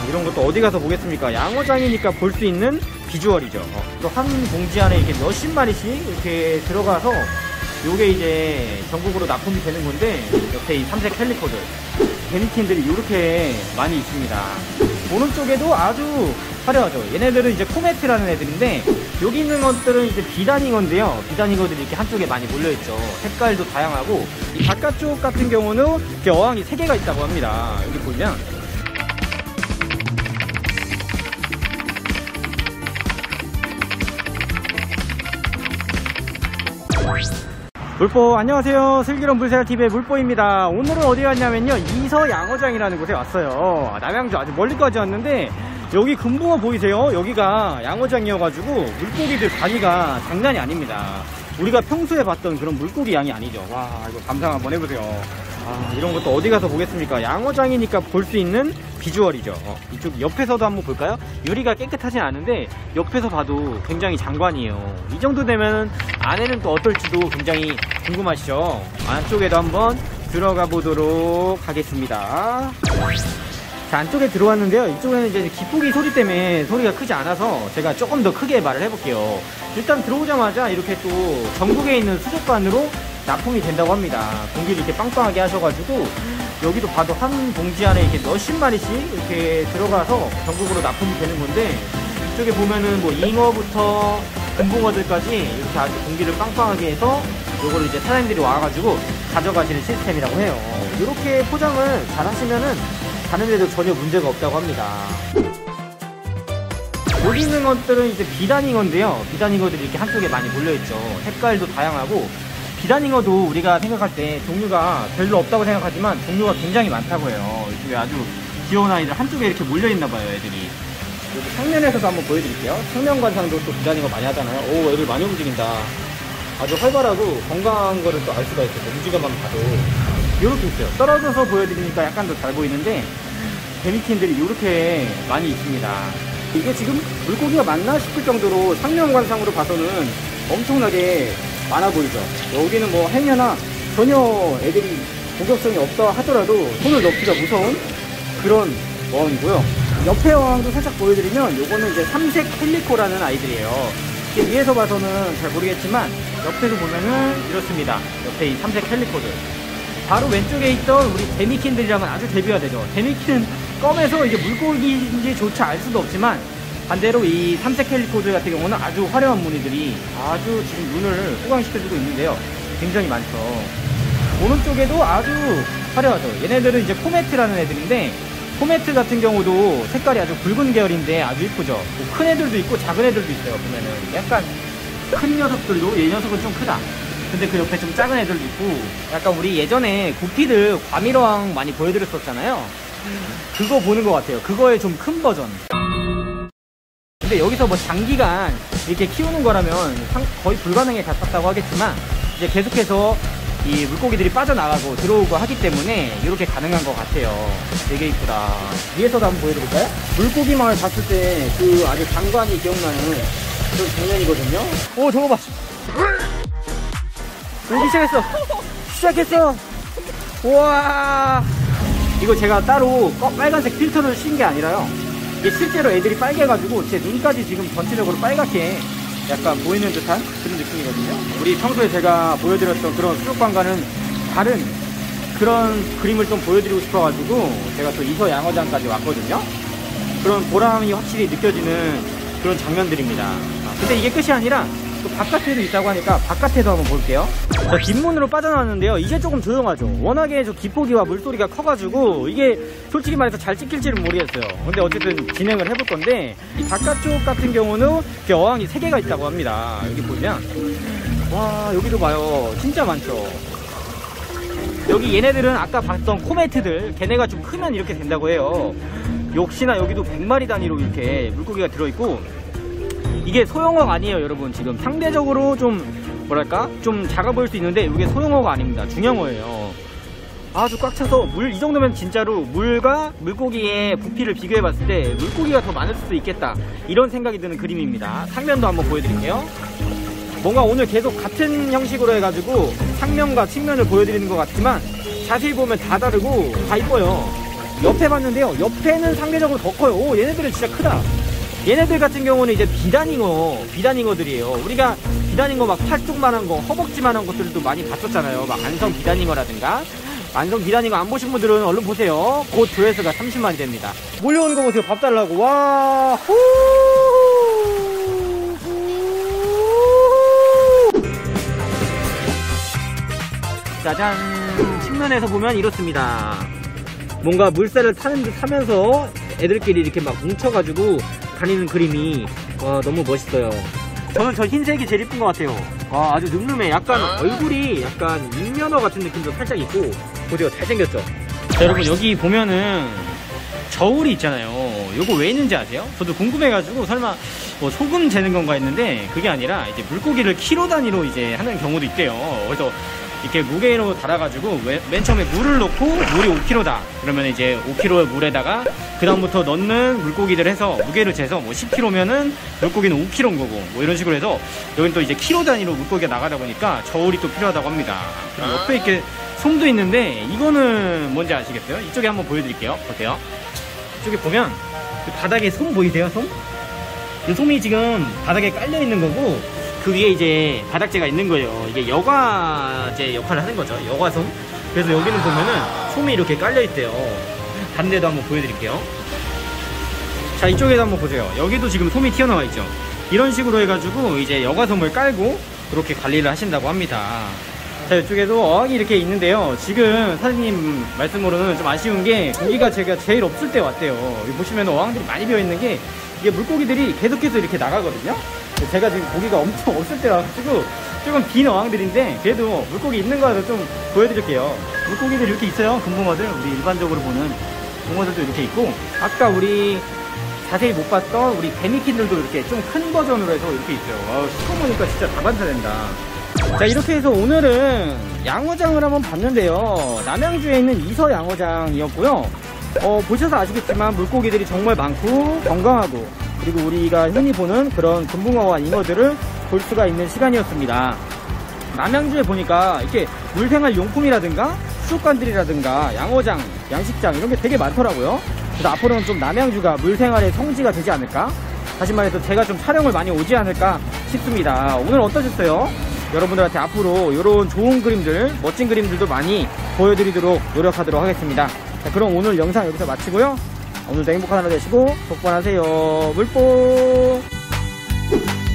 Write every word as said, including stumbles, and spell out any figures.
이런 것도 어디 가서 보겠습니까? 양어장이니까 볼 수 있는 비주얼이죠. 어, 또 한 봉지 안에 이렇게 몇십 마리씩 이렇게 들어가서 요게 이제 전국으로 납품이 되는 건데, 옆에 이 삼색 펠리코드 베니킨들이 이렇게 많이 있습니다. 오른쪽에도 아주 화려하죠. 얘네들은 이제 코메트라는 애들인데, 여기 있는 것들은 이제 비단잉어인데요. 비단잉어들이 이렇게 한쪽에 많이 몰려있죠. 색깔도 다양하고, 이 바깥쪽 같은 경우는 이렇게 어항이 세 개가 있다고 합니다. 여기 보면 물보, 안녕하세요. 슬기로운 물생활티비의 물보입니다. 오늘은 어디 왔냐면요, 이서양어장이라는 곳에 왔어요. 남양주 아주 멀리까지 왔는데, 여기 금붕어 보이세요? 여기가 양어장이어가지고 물고기들 관리가 장난이 아닙니다. 우리가 평소에 봤던 그런 물고기 양이 아니죠. 와, 이거 감상 한번 해보세요. 아, 이런 것도 어디 가서 보겠습니까? 양어장이니까 볼 수 있는 비주얼이죠. 어, 이쪽 옆에서도 한번 볼까요? 유리가 깨끗하진 않은데 옆에서 봐도 굉장히 장관이에요. 이 정도 되면 안에는 또 어떨지도 굉장히 궁금하시죠? 안쪽에도 한번 들어가 보도록 하겠습니다. 자, 안쪽에 들어왔는데요. 이쪽에는 이제 기포기 소리 때문에 소리가 크지 않아서 제가 조금 더 크게 말을 해볼게요. 일단 들어오자마자 이렇게 또 전국에 있는 수족관으로 납품이 된다고 합니다. 공기를 이렇게 빵빵하게 하셔가지고, 여기도 봐도 한 봉지 안에 이렇게 몇십 마리씩 이렇게 들어가서 전국으로 납품이 되는 건데, 이쪽에 보면은 뭐 잉어부터 금붕어들까지 이렇게 아주 공기를 빵빵하게 해서 요거를 이제 사장님들이 와가지고 가져가시는 시스템이라고 해요. 이렇게 포장을 잘 하시면은 다른 데도 전혀 문제가 없다고 합니다. 여기 있는 것들은 이제 비단잉어인데요. 비단잉어들이 이렇게 한쪽에 많이 몰려있죠. 색깔도 다양하고, 비단잉어도 우리가 생각할 때 종류가 별로 없다고 생각하지만 종류가 굉장히 많다고 해요. 이쪽에 아주 귀여운 아이들 한쪽에 이렇게 몰려있나봐요, 애들이. 여기 상면에서도 한번 보여드릴게요. 상면 관상도 또 비단잉어 많이 하잖아요. 오, 애들 많이 움직인다. 아주 활발하고 건강한 거를 또 알 수가 있어요. 움직여만 봐도. 이렇게 있어요. 떨어져서 보여드리니까 약간 더 잘 보이는데, 베니킨들이 이렇게 많이 있습니다. 이게 지금 물고기가 맞나 싶을 정도로 상면 관상으로 봐서는 엄청나게 많아 보이죠. 여기는 뭐 행여나 전혀 애들이 공격성이 없다 하더라도 손을 넣기가 무서운 그런 어항이고요. 옆에 어항도 살짝 보여드리면, 요거는 이제 삼색 펠리코라는 아이들이에요. 이게 위에서 봐서는 잘 모르겠지만 옆에서 보면은 이렇습니다. 옆에 이 삼색 펠리코드, 바로 왼쪽에 있던 우리 데미킨들이라면 아주 대비가 되죠. 데미킨은 껌에서 이게 물고기인지조차 알 수도 없지만, 반대로 이 삼색 펠리코드 같은 경우는 아주 화려한 무늬들이 아주 지금 눈을 호강시켜주고 있는데요. 굉장히 많죠. 오른쪽에도 아주 화려하죠. 얘네들은 이제 코메트라는 애들인데, 코메트 같은 경우도 색깔이 아주 붉은 계열인데 아주 이쁘죠. 뭐 큰 애들도 있고 작은 애들도 있어요. 보면은 약간 큰 녀석들도, 얘 녀석은 좀 크다. 근데 그 옆에 좀 작은 애들도 있고, 약간 우리 예전에 구피들 과밀어항 많이 보여드렸었잖아요. 그거 보는 것 같아요. 그거의 좀 큰 버전. 근데 여기서 뭐 장기간 이렇게 키우는 거라면 거의 불가능에 가깝다고 하겠지만, 이제 계속해서 이 물고기들이 빠져나가고 들어오고 하기 때문에 이렇게 가능한 것 같아요. 되게 이쁘다. 위에서도 한번 보여드릴까요? 물고기망을 봤을 때 그 아주 장관이 기억나는 그런 장면이거든요. 오, 저거 봐. 오기 시작했어. 시작했어. 우와, 이거 제가 따로 빨간색 필터를 씌운 게 아니라요, 이게 실제로 애들이 빨개가지고 제 눈까지 지금 전체적으로 빨갛게 약간 보이는 듯한 그런 느낌이거든요. 우리 평소에 제가 보여드렸던 그런 수족관과는 다른 그런 그림을 좀 보여드리고 싶어가지고 제가 또 이서양어장까지 왔거든요. 그런 보람이 확실히 느껴지는 그런 장면들입니다. 아, 근데 이게 끝이 아니라 또 바깥에도 있다고 하니까 바깥에도 한번 볼게요. 저 뒷문으로 빠져나왔는데요, 이제 조금 조용하죠. 워낙에 저 기포기와 물소리가 커가지고 이게 솔직히 말해서 잘 찍힐지는 모르겠어요. 근데 어쨌든 진행을 해볼 건데, 이 바깥쪽 같은 경우는 이렇게 어항이 세 개가 있다고 합니다. 여기 보면, 와, 여기도 봐요. 진짜 많죠. 여기 얘네들은 아까 봤던 코메트들, 걔네가 좀 크면 이렇게 된다고 해요. 역시나 여기도 백 마리 단위로 이렇게 물고기가 들어있고, 이게 소형어가 아니에요, 여러분. 지금 상대적으로 좀 뭐랄까 좀 작아 보일 수 있는데 이게 소형어가 아닙니다. 중형어예요. 아주 꽉 차서 물, 이 정도면 진짜로 물과 물고기의 부피를 비교해 봤을 때 물고기가 더 많을 수도 있겠다, 이런 생각이 드는 그림입니다. 상면도 한번 보여드릴게요. 뭔가 오늘 계속 같은 형식으로 해가지고 상면과 측면을 보여드리는 것 같지만 자세히 보면 다 다르고 다 이뻐요. 옆에 봤는데요. 옆에는 상대적으로 더 커요. 오, 얘네들은 진짜 크다. 얘네들 같은 경우는 이제 비단잉어, 비단잉어들이에요. 우리가 비단잉어 막 팔뚝만한 거, 허벅지만한 것들도 많이 봤었잖아요. 막 안성 비단잉어라든가. 안성 비단잉어 안 보신 분들은 얼른 보세요. 곧 조회수가 삼십만이 됩니다. 몰려오는 거 보세요. 밥 달라고. 와, 후. 짜잔. 측면에서 보면 이렇습니다. 뭔가 물살을 타는 듯 하면서 애들끼리 이렇게 막 뭉쳐가지고 다니는 그림이 와, 너무 멋있어요. 저는 저 흰색이 제일 이쁜 것 같아요. 와, 아주 늠름해. 약간 얼굴이 약간 인면허 같은 느낌도 살짝 있고 보세요. 잘생겼죠? 자, 여러분 여기 보면은 저울이 있잖아요. 요거 왜 있는지 아세요? 저도 궁금해가지고 설마 뭐 소금 재는 건가 했는데 그게 아니라 이제 물고기를 키로 단위로 이제 하는 경우도 있대요. 그래서 이렇게 무게로 달아가지고 맨 처음에 물을 넣고 물이 오 킬로그램다 그러면 이제 오 킬로그램의 물에다가 그 다음부터 넣는 물고기들 해서 무게를 재서 뭐 십 킬로그램면은 물고기는 오 킬로그램인 거고 뭐 이런 식으로 해서 여긴 또 이제 킬로 단위로 물고기가 나가다 보니까 저울이 또 필요하다고 합니다. 그리고 옆에 이렇게 솜도 있는데 이거는 뭔지 아시겠어요? 이쪽에 한번 보여드릴게요. 보세요. 이쪽에 보면 그 바닥에 솜 보이세요? 솜? 이 솜이 지금 바닥에 깔려 있는 거고 그 위에 이제 바닥재가 있는 거예요. 이게 여과제 역할을 하는 거죠. 여과솜. 그래서 여기는 보면은 솜이 이렇게 깔려 있대요. 다른 데도 한번 보여드릴게요. 자, 이쪽에도 한번 보세요. 여기도 지금 솜이 튀어나와 있죠. 이런 식으로 해가지고 이제 여과솜을 깔고 그렇게 관리를 하신다고 합니다. 자, 이쪽에도 어항이 이렇게 있는데요. 지금 사장님 말씀으로는 좀 아쉬운 게 고기가 제가 제일 없을 때 왔대요. 여기 보시면 어항들이 많이 비어있는 게 이게 물고기들이 계속해서 이렇게 나가거든요. 제가 지금 고기가 엄청 없을 때 와가지고 조금 빈 어항들인데 그래도 물고기 있는 거라도 좀 보여드릴게요. 물고기들 이렇게 있어요. 금붕어들. 우리 일반적으로 보는 붕어들도 이렇게 있고 아까 우리 자세히 못 봤던 우리 개미킨들도 이렇게 좀 큰 버전으로 해서 이렇게 있어요. 와, 시커머니까 진짜 다반사된다. 자, 이렇게 해서 오늘은 양어장을 한번 봤는데요. 남양주에 있는 이서 양어장이었고요. 어, 보셔서 아시겠지만 물고기들이 정말 많고 건강하고 그리고 우리가 흔히 보는 그런 금붕어와 잉어들을 볼 수가 있는 시간이었습니다. 남양주에 보니까 이렇게 물생활 용품이라든가 수족관들이라든가 양어장, 양식장 이런 게 되게 많더라고요. 그래서 앞으로는 좀 남양주가 물생활의 성지가 되지 않을까? 다시 말해서 제가 좀 촬영을 많이 오지 않을까 싶습니다. 오늘 어떠셨어요? 여러분들한테 앞으로 이런 좋은 그림들, 멋진 그림들도 많이 보여드리도록 노력하도록 하겠습니다. 자, 그럼 오늘 영상 여기서 마치고요. 오늘도 행복한 하루 되시고 복권하세요. 물뽕!